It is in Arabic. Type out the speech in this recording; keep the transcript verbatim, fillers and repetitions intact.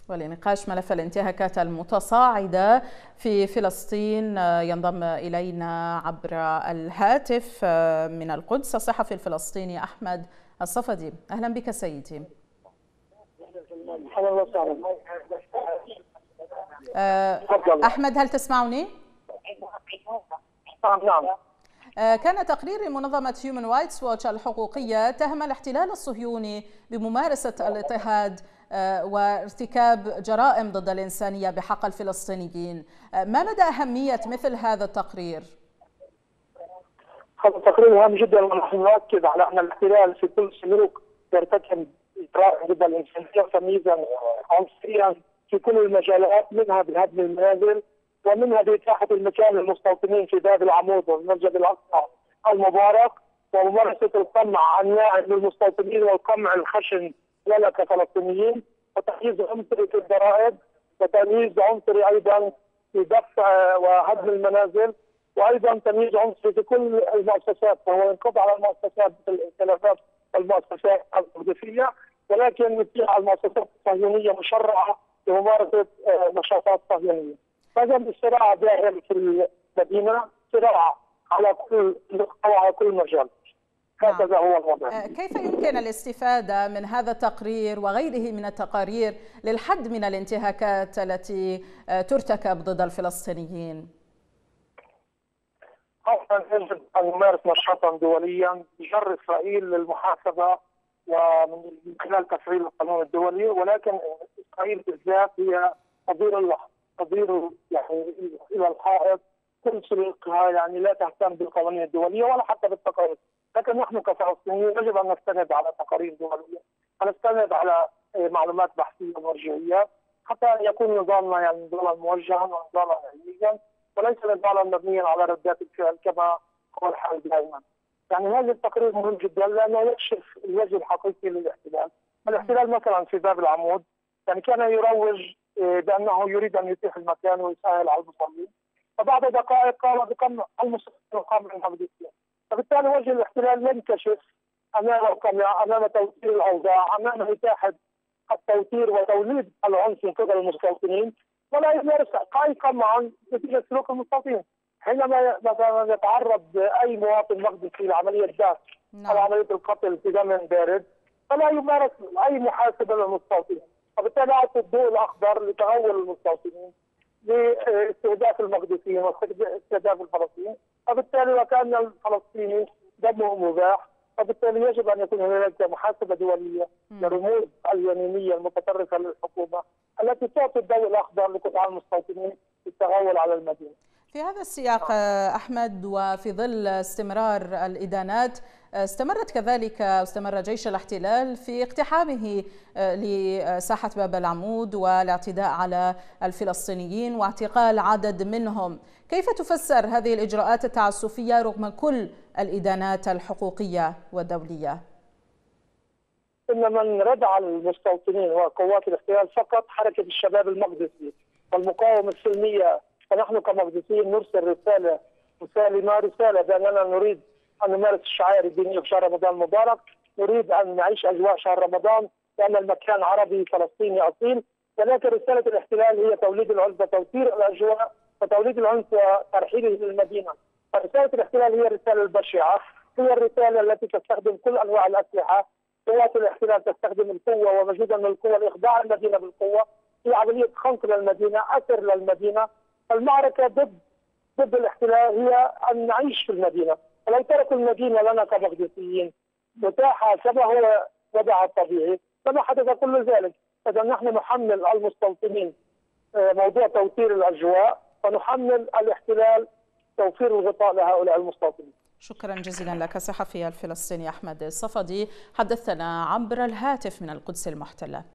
ولنقاش ملف الانتهاكات المتصاعدة في فلسطين ينضم إلينا عبر الهاتف من القدس الصحفي الفلسطيني أحمد الصفدي. أهلا بك سيدي. أحمد، هل تسمعني؟ نعم. كان تقرير منظمة هيومن رايتس ووتش الحقوقية تهم الاحتلال الصهيوني بممارسة الاضطهاد وارتكاب جرائم ضد الإنسانية بحق الفلسطينيين. ما مدى أهمية مثل هذا التقرير؟ هذا التقرير هام جدا، ونحن نؤكد على أن الاحتلال في كل سلوك يرتكب جرائم ضد الإنسانية وتمييزا عنصريا في كل المجالات، منها بهدم المنازل ومنها بإتاحة المكان للمستوطنين في باب العمود والمسجد الأقصى المبارك، وممارسة القمع الناعم للمستوطنين والقمع الخشن لنا كفلسطينيين، وتمييز عنصري في الضرائب، وتمييز عنصري أيضا في دفع وهدم المنازل، وأيضا تمييز عنصري في كل المؤسسات، وهو ينقض على المؤسسات مثل الائتلافات والمؤسسات الوظيفية، ولكن فيها المؤسسات الصهيونية مشرعة لممارسة نشاطات صهيونية. فإذا الصراع دائم في المدينة، صراع على كل على كل مجال. هكذا هو الوضع. كيف يمكن الاستفادة من هذا التقرير وغيره من التقارير للحد من الانتهاكات التي ترتكب ضد الفلسطينيين؟ أولا يجب أن نمارس نشاطا دوليا يجر إسرائيل للمحاسبة ومن خلال تفعيل القانون الدولي، ولكن إسرائيل بالذات هي تدير تدير يعني إلى الحائط كل سلوكها، يعني لا تهتم بالقوانين الدولية ولا حتى بالتقارير. لكن نحن كفلسطينيين يجب أن نستند على تقارير دولية، أن نستند على معلومات بحثية ومرجعيات، حتى يكون نظامنا يعني نظاما موجها ونظاما علميا، وليس نظاما مبنيا على ردات الفعل كما هو الحال دائما. يعني هذا التقرير مهم جدا لأنه يكشف الوجه الحقيقي للاحتلال. الاحتلال مثلا في باب العمود يعني كان يروج بأنه يريد أن يتيح المكان ويسهل على المصلين، فبعد دقائق قام بقمع المصلين وقمع المقدسين. فبالتالي وجه الاحتلال ينكشف امام القمع، امام توتير الاوضاع، امام اتاحه التوتير وتوليد العنف من قبل المستوطنين، ولا يمارس اي قمع نتيجه سلوك المستوطنين. حينما مثلا يتعرض اي مواطن مقدسي لعمليه داس او عمليه القتل في دم بارد، فلا يمارس اي محاسبه للمستوطنين، فبالتالي اعطي الضوء الاخضر لتغول المستوطنين لاستهداف المقدسيين واستهداف الفلسطينيين، وبالتالي وكان الفلسطيني دمه مباح، وبالتالي يجب ان يكون هناك محاسبه دوليه للرموز اليمينيه المتطرفه للحكومه التي تعطي الضوء الاخضر لقطاع المستوطنين للتغول على المدينه. في هذا السياق أحمد، وفي ظل استمرار الإدانات، استمرت كذلك استمر جيش الاحتلال في اقتحامه لساحة باب العمود والاعتداء على الفلسطينيين واعتقال عدد منهم. كيف تفسر هذه الإجراءات التعسفية رغم كل الإدانات الحقوقية والدولية؟ إن من ردع المستوطنين وقوات الاحتلال فقط حركة الشباب المقدسي والمقاومة السلمية، فنحن كمقدسيين نرسل رسالة مسالمة، رسالة بأننا نريد أن نمارس الشعائر الدينية في شهر رمضان المبارك، نريد أن نعيش أجواء شهر رمضان لأن المكان عربي فلسطيني أصيل، ولكن رسالة الاحتلال هي توليد العنف وتوتير الأجواء وتوليد العنف وترحيله للمدينة. فرسالة الاحتلال هي الرسالة البشعة، هي الرسالة التي تستخدم كل أنواع الأسلحة. قوات الاحتلال تستخدم القوة ومزيدا من القوة لإخضاع المدينة بالقوة في عملية خنق للمدينة، أسر للمدينة. المعركة ضد ضد الاحتلال هي أن نعيش في المدينة، ولو تركوا المدينة لنا كمقدسيين متاحة كما هو وضعها الطبيعي لما حدث كل ذلك. إذا نحن نحمل المستوطنين موضوع توتير الأجواء، ونحمل الاحتلال توفير الغطاء لهؤلاء المستوطنين. شكرا جزيلا لك الصحفي الفلسطيني أحمد الصفدي، حدثنا عبر الهاتف من القدس المحتلة.